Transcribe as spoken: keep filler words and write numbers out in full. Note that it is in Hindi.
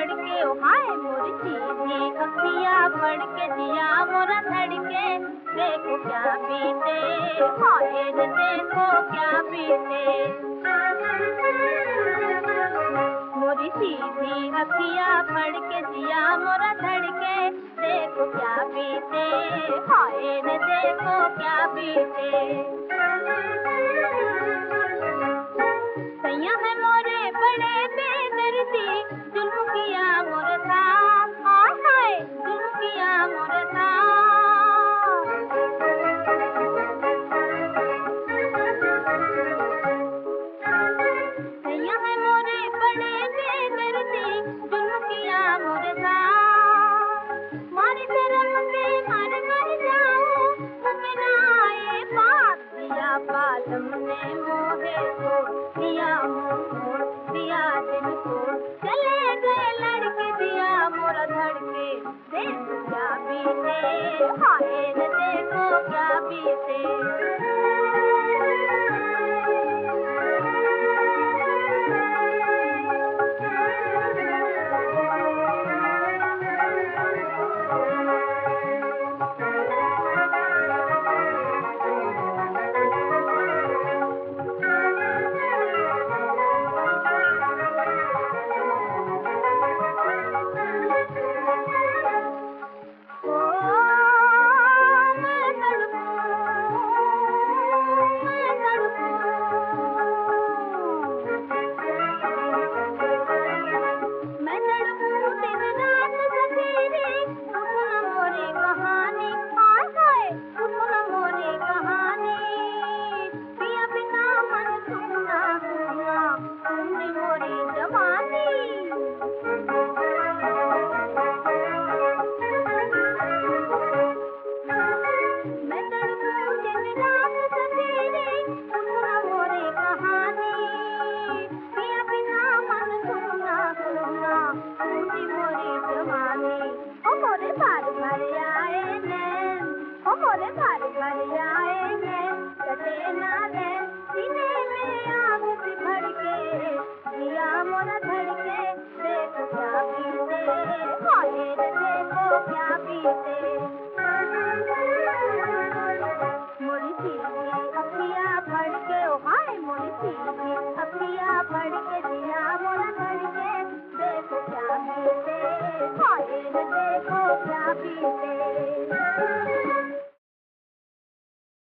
धड़के ओ हाय मोरी सीधी अखियाँ पढ़ के जिया मोरा धड़के देखो क्या बीते हाय रे देखो क्या बीते मोरी सीधी अखियाँ पढ़ के जिया मोरा धड़के देखो क्या बीते हाय रे देखो क्या बीते सैया है मोरे बड़े बेदर्दी जुल्म किया मोरे साथ हाय हाय जुल्म किया मोरे साथ सैया है मोरे बड़े बेदर्दी जुल्म किया मोरे साथ मारी शर्म से मर मर जाऊं तुम्हें ना आए बात दिया पालम ने मोहे को दिया मोर दिया दिन को चले गए लड़के दिया मोरा धड़के देखो क्या बीते हाय रे देखो क्या बीते देखो क्या बीते